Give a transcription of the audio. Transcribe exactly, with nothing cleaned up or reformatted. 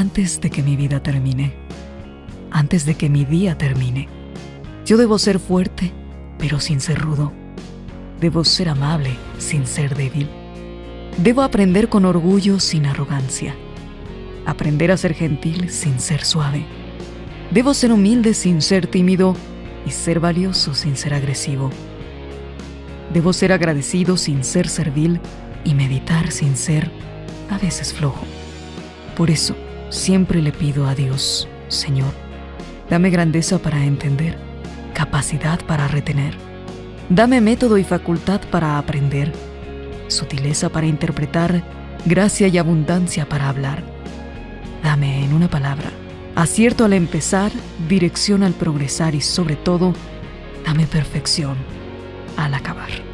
antes de que mi vida termine, antes de que mi día termine. Yo debo ser fuerte, pero sin ser rudo. Debo ser amable, sin ser débil. Debo aprender con orgullo, sin arrogancia. Aprender a ser gentil, sin ser suave. Debo ser humilde, sin ser tímido, y ser valioso, sin ser agresivo. Debo ser agradecido, sin ser servil, y meditar, sin ser, a veces, flojo. Por eso, siempre le pido a Dios: Señor, dame grandeza para entender, capacidad para retener. Dame método y facultad para aprender, sutileza para interpretar, gracia y abundancia para hablar. Dame, en una palabra, acierto al empezar, dirección al progresar y, sobre todo, dame perfección al acabar.